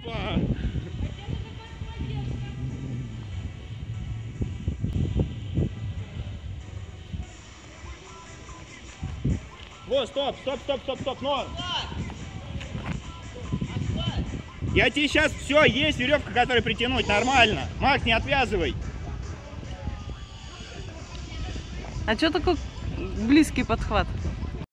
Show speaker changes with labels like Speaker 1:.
Speaker 1: Опа! Вот, стоп, но! Я тебе сейчас все, есть веревка, которую притянуть, нормально. Макс, не отвязывай.
Speaker 2: А что такой близкий подхват?